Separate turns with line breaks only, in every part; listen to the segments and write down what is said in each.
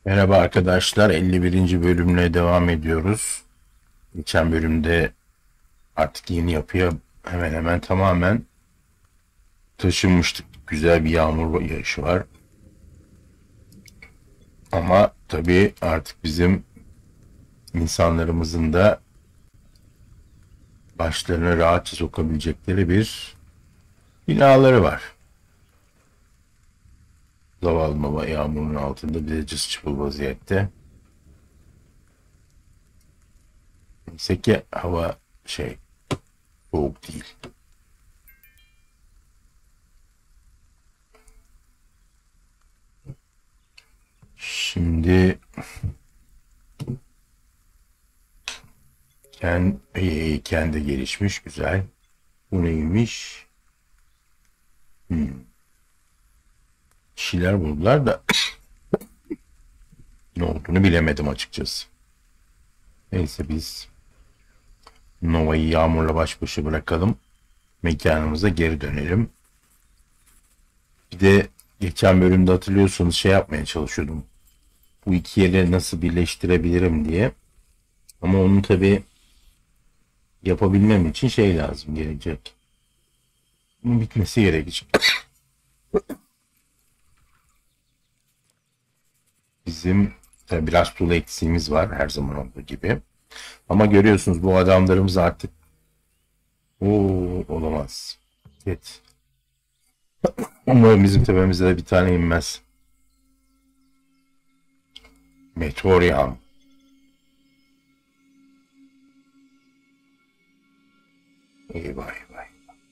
Merhaba arkadaşlar, 51. bölümle devam ediyoruz. Geçen bölümde artık yeni yapıya hemen hemen tamamen taşınmıştık. Güzel bir yağmur yağışı var. Ama tabii artık bizim insanlarımızın da başlarına rahatça sokabilecekleri bir binaları var. Zavallı baba yağmurun altında bize cız çıpıl vaziyette. Neyse ki hava soğuk değil. Şimdi kendi gelişmiş güzel. Bu neymiş? Bir şeyler buldular da ne olduğunu bilemedim açıkçası. Neyse biz Nova'yı yağmurla baş başa bırakalım. Mekanımıza geri dönelim. Bir de geçen bölümde hatırlıyorsunuz yapmaya çalışıyordum. Bu iki yeri nasıl birleştirebilirim diye. Ama onu tabi yapabilmem için lazım gelecek. Bunun bitmesi gerekecek. Bizim tabi biraz tuğla eksiğimiz var her zaman olduğu gibi. Ama görüyorsunuz bu adamlarımız artık olamaz. Evet. Umarım bizim tepemizde de bir tane inmez. Meteor yağan. Eyvah eyvah.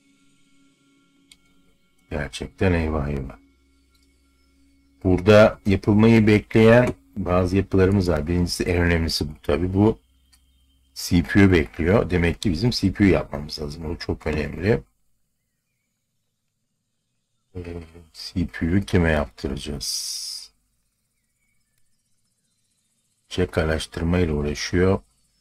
Gerçekten eyvah eyvah. Burada yapılmayı bekleyen bazı yapılarımız var. Birincisi en önemlisi bu tabi. Bu CPU bekliyor. Demek ki bizim CPU yapmamız lazım. O çok önemli. CPU'yu kime yaptıracağız? Check araştırma ile uğraşıyor.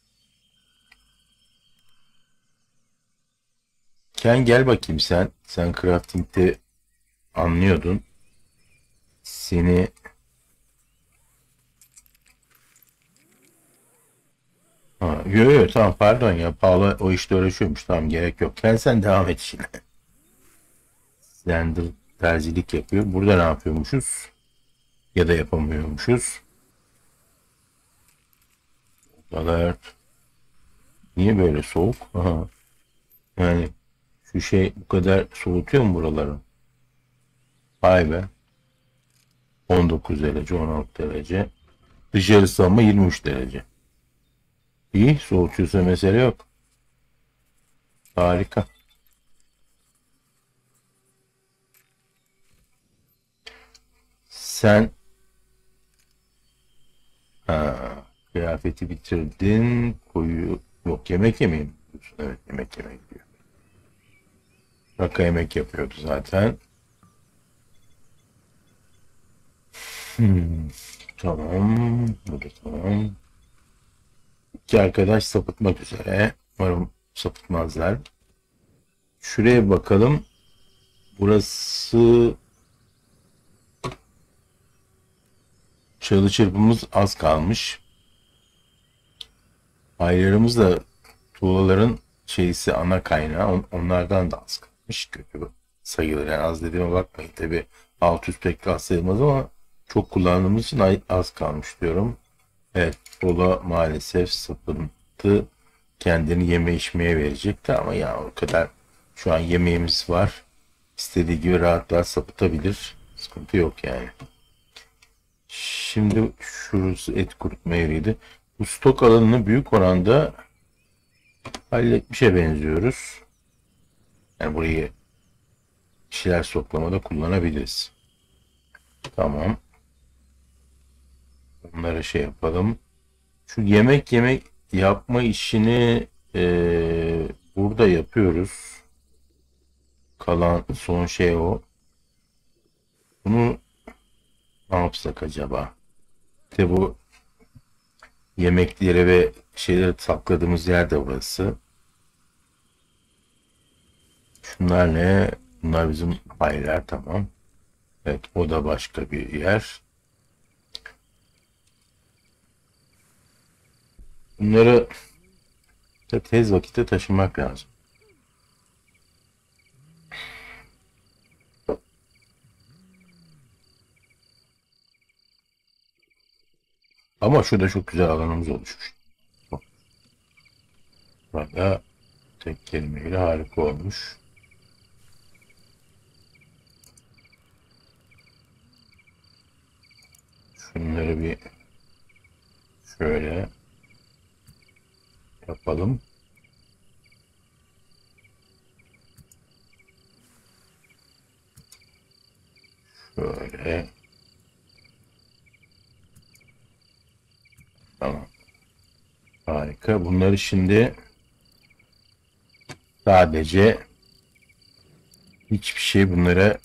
Ken gel bakayım sen. Sen crafting'de anlıyordun. Seni yo tamam pardon ya Paula o işte uğraşıyormuş, tamam gerek yok. Sen devam et şimdi. Slender terzilik yapıyor. Burada ne yapıyormuşuz? Ya da yapamıyormuşuz. Alert. Niye böyle soğuk? Aha. Yani şu bu kadar soğutuyor mu buraları? Vay be. 19 derece, 16 derece. Dışarısı ama 23 derece. İyi, soğutuyorsa mesele yok. Harika. Sen kıyafeti bitirdin. Koyu yok, yemek yemeyeyim diyorsun. Evet, yemek yemek diyor. Raka yemek yapıyordu zaten. Tamam. Bu da tamam. İki arkadaş sapıtmak üzere. Umarım sapıtmazlar. Şuraya bakalım. Burası çalı çırpımız az kalmış. Aylarımız da tuğlaların ana kaynağı. Onlardan da az kalmış. Kötü sayılır. Yani az dediğime bakmayın. Tabi alt üst pek az sayılmaz ama çok kullandığımız için az kalmış diyorum. Evet, tuğla maalesef sapıntı, kendini yeme içmeye verecekti ama ya o kadar şu an yemeğimiz var. İstediği gibi rahat rahat sapıtabilir. Sıkıntı yok yani. Şimdi şurası et kurutma yeriydi. Bu stok alanını büyük oranda halletmişe benziyoruz. Yani burayı kişiler stoklamada kullanabiliriz. Tamam. Bunları yapalım. Şu yemek yapma işini burada yapıyoruz. Kalan son o. Bunu ne yapsak acaba? İşte bu yemekleri ve şeyleri sakladığımız yer de burası. Şunlar ne? Bunlar bizim paylar, tamam. Evet, o da başka bir yer. Bunları da tez vakitte taşımak lazım. Ama şurada çok güzel alanımız oluşmuş. Burada tek kelimeyle harika olmuş. Şunları bir şöyle yapalım. Şöyle. Tamam. Harika. Bunları şimdi sadece hiçbir şey bunlara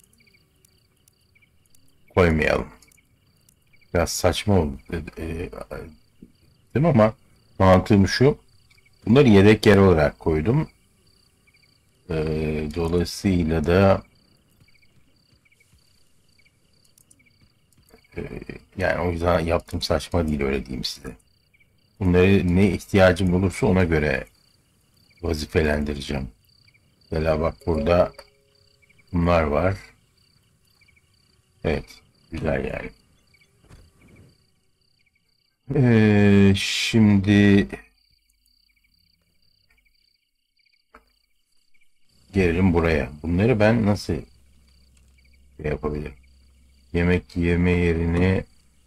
koymayalım. Biraz saçma oldu. Değil mi ama mantığım şu. Bunları yedek yer olarak koydum. Dolayısıyla da yani o yüzden yaptığım saçma değil, öyle diyeyim size. Bunları ne ihtiyacım olursa ona göre vazifelendireceğim. Mesela bak burada bunlar var. Evet. Güzel yani. Şimdi gelelim buraya. Bunları ben nasıl yapabilirim? Yemek yeme yerine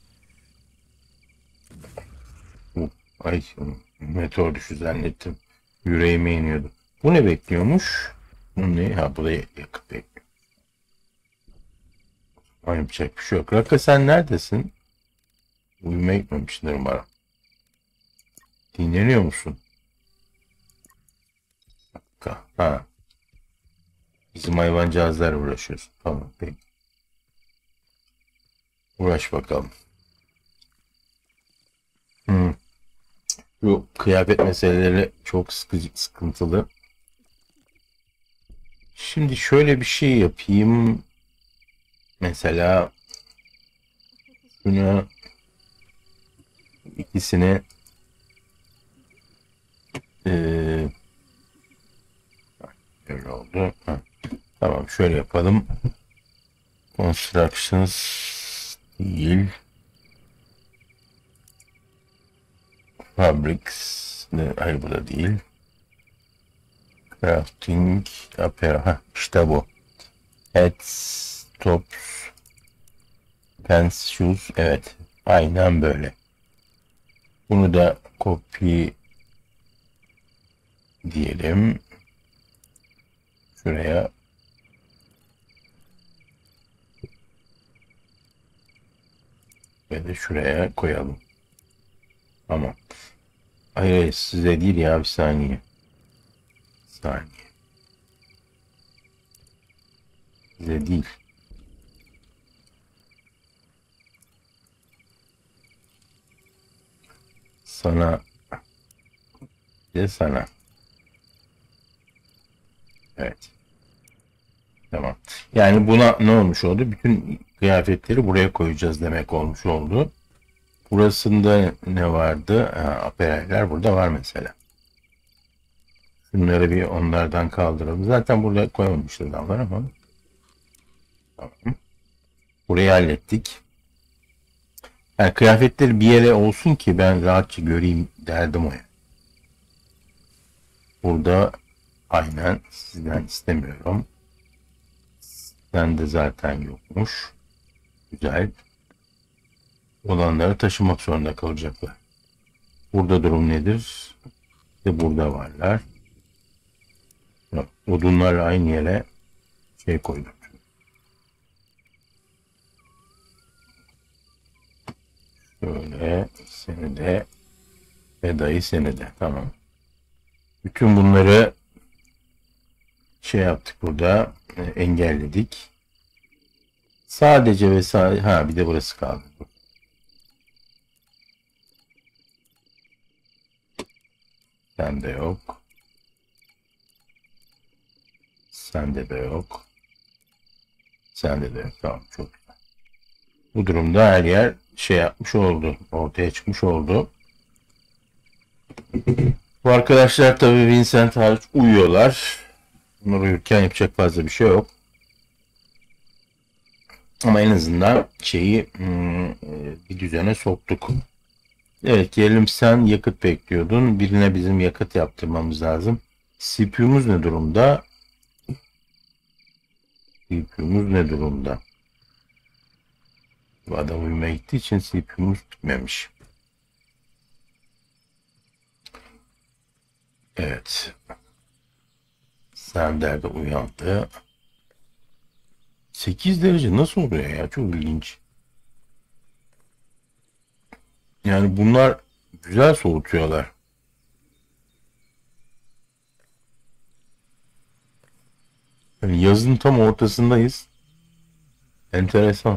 ay meteor düşü zannettim. Yüreğime iniyordu. Bu ne bekliyormuş? Bu ne? Ha, bu da yakıp bekliyor. Ay, yapacak bir şey yok. Raka, sen neredesin? Uyumaya gitmemişsindir umarım. Dinleniyor musun? Raka. Ha. Bizim hayvancağızlarla uğraşıyorsun. Tamam, peki. Uğraş bakalım. Hı. Bu kıyafet meseleleri çok sıkıntılı. Şimdi şöyle bir şey yapayım. Mesela şunu, ikisini böyle oldu. Ha. Tamam, şöyle yapalım. Constructions değil. Fabrics. Hayır, bu da değil. Crafting. Apparel. Ha, işte bu. Hats, tops, pants, shoes. Evet. Aynen böyle. Bunu da copy diyelim. Şuraya. Ve de şuraya koyalım. Tamam. Hayır, size değil ya, bir saniye. Bir saniye. Size değil. Sana. De sana. Evet. Tamam. Yani buna ne olmuş oldu? Bütün kıyafetleri buraya koyacağız demek olmuş oldu. Burasında ne vardı? Ha, aperaller burada var mesela. Şunları bir onlardan kaldıralım. Zaten burada koymamışlar adamlar ama. Tamam. Burayı hallettik. Yani kıyafetleri bir yere olsun ki ben rahatça göreyim derdim o ya. Burada aynen sizden istemiyorum. Sizden de zaten yokmuş. Güzel. Olanları taşımak zorunda kalacaklar. Burada durum nedir? İşte burada varlar. Odunlarla aynı yere şey koydum. Şöyle seni de ve dayı seni de. Tamam. Bütün bunları şey yaptık burada. Engelledik. Sadece ve sadece, ha, bir de burası kaldı. Sende yok. Sende de yok. Sende de yok. Tamam, çok güzel. Bu durumda her yer şey yapmış oldu. Ortaya çıkmış oldu. Bu arkadaşlar tabii Vincent hariç uyuyorlar. Bunlar uyurken yapacak fazla bir şey yok. Ama en azından bir düzene soktuk. Evet, gelelim, sen yakıt bekliyordun. Birine bizim yakıt yaptırmamız lazım. CPU'muz ne durumda? CPU'muz ne durumda? Bu adam uyumaya gittiği için CPU'muz bitmemiş. Evet. Sander de uyandı. 8 derece nasıl oluyor ya? Çok ilginç. Yani bunlar güzel soğutuyorlar. Yani yazın tam ortasındayız. Enteresan.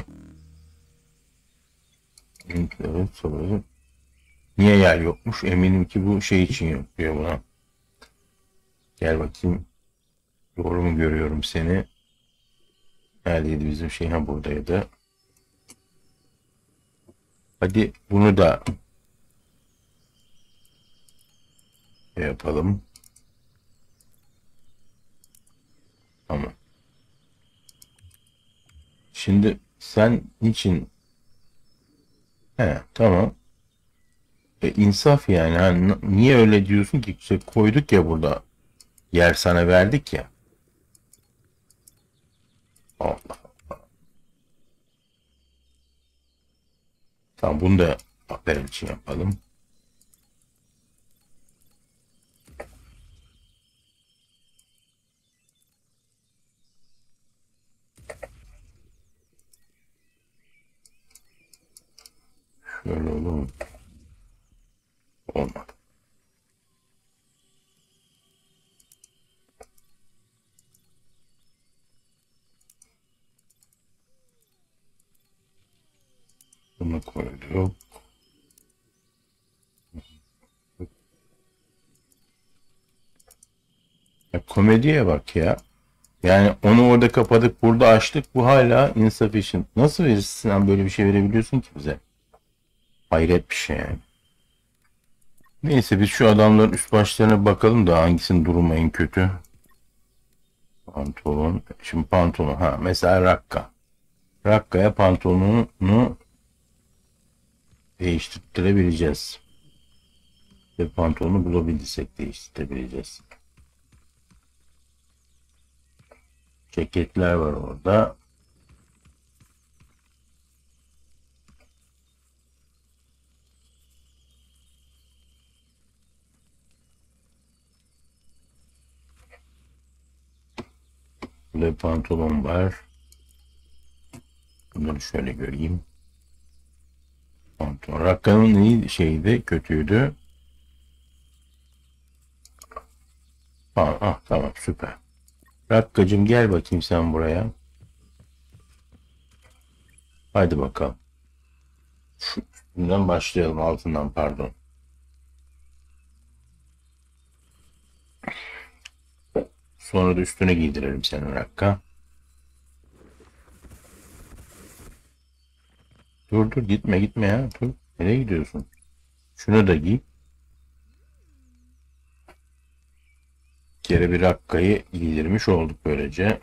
Evet, soruyorum. Niye yer yokmuş? Eminim ki bu şey için yapıyor buna. Gel bakayım. Doğru mu görüyorum seni? Neredeydi bizim şey? Ha, buradaydı. Hadi bunu da yapalım. Tamam. Şimdi sen niçin? He, tamam. İnsaf yani. Hani niye öyle diyorsun ki? İşte koyduk ya burada. Yer sana verdik ya. Allah. Tamam, bunu da haber için yapalım. Şöyle olur mu? Olmadı. Bunu koyduk. Ya, komediye bak ya. Yani onu orada kapadık, burada açtık. Bu hala insufficient. Nasıl verirsin sen, böyle bir şey verebiliyorsun ki bize? Hayret bir şey yani. Neyse, biz şu adamların üst başlarına bakalım da hangisinin durumu en kötü. Pantolon. Şimdi pantolon. Ha, mesela Rakka. Rakka'ya pantolonunu değiştirebileceğiz. Ve pantolonu bulabilirsek değiştirebileceğiz. Ceketler var orada. Burada pantolon var. Bunları şöyle göreyim. Pantolon. Rakka'nın iyi şeydi, kötüydü. Ah, tamam, süper. Rakkacığım, gel bakayım sen buraya. Hadi bakalım. Şu üstünden başlayalım, altından pardon. Sonra da üstüne giydirelim senin Rakka. Dur dur, gitme gitme ya. Dur. Nereye gidiyorsun? Şunu da giy. Kere bir Rakka'yı giydirmiş olduk böylece.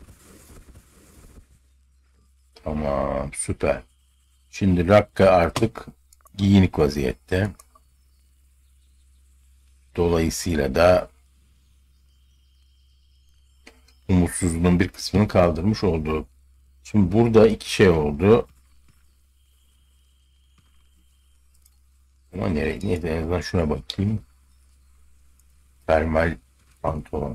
Tamam, süper. Şimdi Rakka artık giyinik vaziyette. Dolayısıyla da umutsuzluğun bir kısmını kaldırmış oldu. Şimdi burada iki şey oldu. Ama nereye? Neyse, en azından şuna bakayım. Termal pantolon.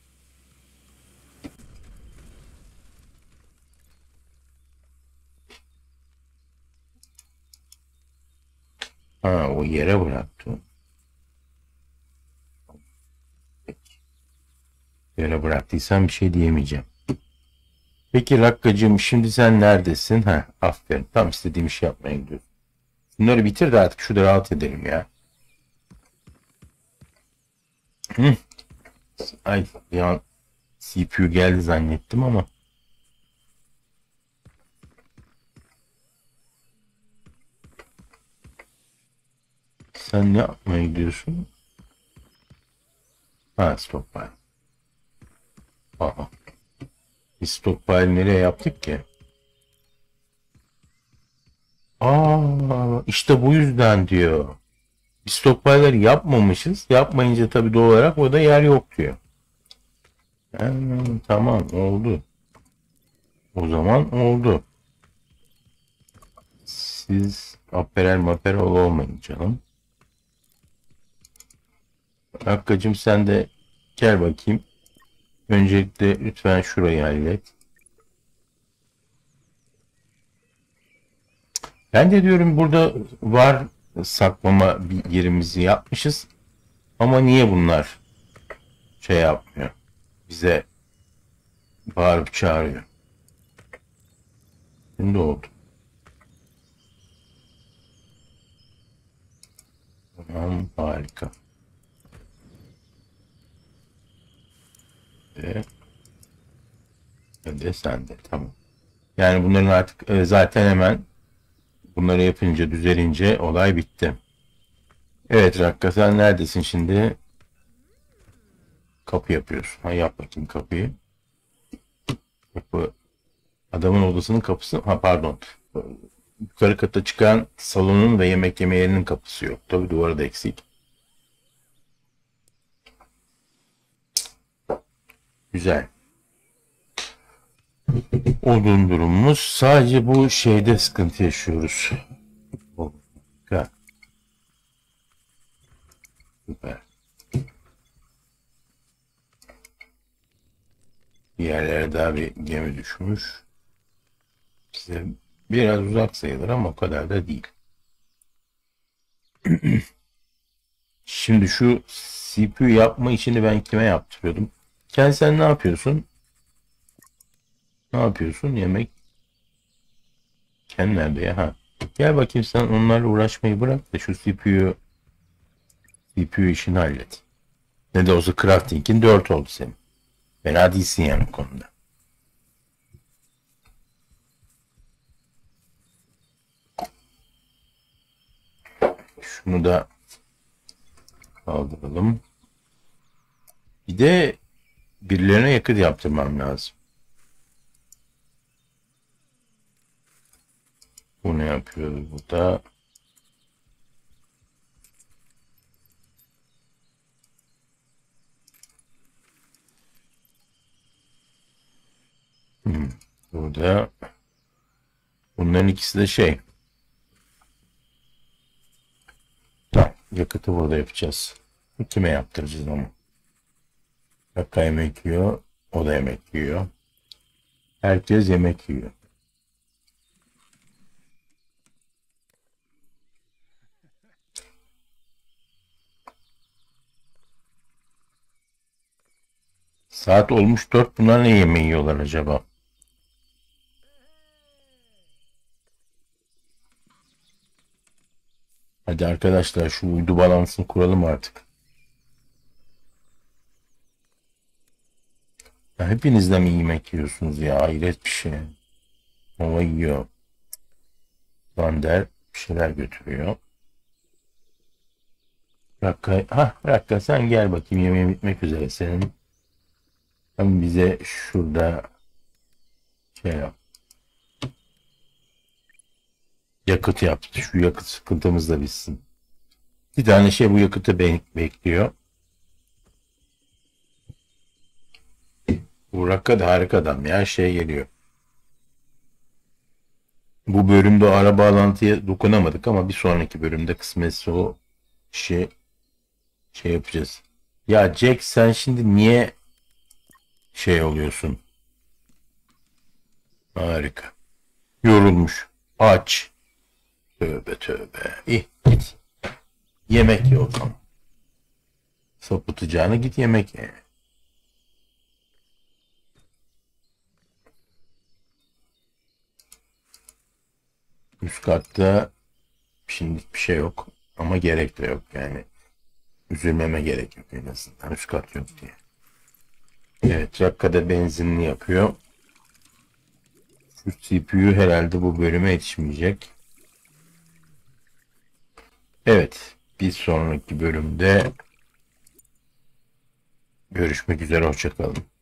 Ha, o yere bıraktı. Yere bıraktıysan bir şey diyemeyeceğim. Peki Rakkacığım, şimdi sen neredesin? Ha, aferin. Tam istediğim işi yapmaya gidiyorsun. Bunları bitir de artık şurada rahat edelim ya. Hı. Ay, bir an CPU geldi zannettim ama. Sen ne yapmaya gidiyorsun? Ha, stockpile. Aa. Biz stockpile nereye yaptık ki? Aa, işte bu yüzden diyor. Biz stockpile'ları yapmamışız. Yapmayınca tabii doğal olarak orada yer yok diyor. Tamam, oldu. O zaman oldu. Siz aperel olmayın canım. Hakkacığım sen de gel bakayım. Öncelikle lütfen şurayı hallet. Ben de diyorum burada var saklama bir yerimizi yapmışız. Ama niye bunlar şey yapmıyor? Bize bağırıp çağırıyor. Şimdi oldu. Tamam, harika. Ve sen de tamam. Yani bunların artık zaten hemen bunları yapınca düzelince olay bitti. Evet Rakka, sen neredesin şimdi? Kapı yapıyorsun. Ha, yap bakayım kapıyı. Kapı. Adamın odasının kapısı. Ha, pardon. Yukarı kata çıkan salonun ve yemek yeme yerinin kapısı yok. Tabii duvarı da eksik. Güzel. Odun durumumuz. Sadece bu şeyde sıkıntı yaşıyoruz. Süper. Süper. Bir yerlere daha bir gemi düşmüş. Size biraz uzak sayılır ama o kadar da değil. Şimdi şu CPU yapma işini ben kime yaptırıyordum? Sen ne yapıyorsun? Ne yapıyorsun? Yemek. Ken nerede ya? Ha. Gel bakayım, sen onlarla uğraşmayı bırak da şu CPU işini hallet. Ne de olsa crafting'in 4 oldu senin. Fena değilsin yani o konuda. Şunu da kaldıralım. Bir de birilerine yakıt yaptırmam lazım. Bu ne yapıyor burada? Burada bunların ikisi de şey. Tamam, yakıtı burada yapacağız. Kime yaptıracağız ama? Kaka yemek yiyor. O da yemek yiyor. Herkes yemek yiyor. Saat olmuş 4. Bunlar ne yemeği yiyorlar acaba? Hadi arkadaşlar şu uydu balansını kuralım artık. Ya hepiniz de mi yemek yiyorsunuz ya? Hayret bir şey. Hava yiyor. Vander bir şeyler götürüyor. Rakka sen gel bakayım, yemeğin bitmek üzere senin. Hem bize şurada şey yap. Yakıt yap. Şu yakıt sıkıntımız da bitsin. Bir tane şey bu yakıtı bekliyor. Bu Rakka da harika adam ya, şey geliyor. Bu bölümde ara bağlantıya dokunamadık ama bir sonraki bölümde kısmetse o şey yapacağız. Ya Jack, sen şimdi niye şey oluyorsun? Harika. Yorulmuş. Aç. Tövbe tövbe. İyi git. Yemek ye o zaman. Sapıtacağına git yemek ye. Üst katta şimdi bir şey yok. Ama gerek de yok yani. Üzülmeme gerek yok en azından. Üst kat yok diye. Evet, Rakka'da benzinli yapıyor. Şu CPU herhalde bu bölüme yetişmeyecek. Evet. Bir sonraki bölümde görüşmek üzere. Hoşça kalın.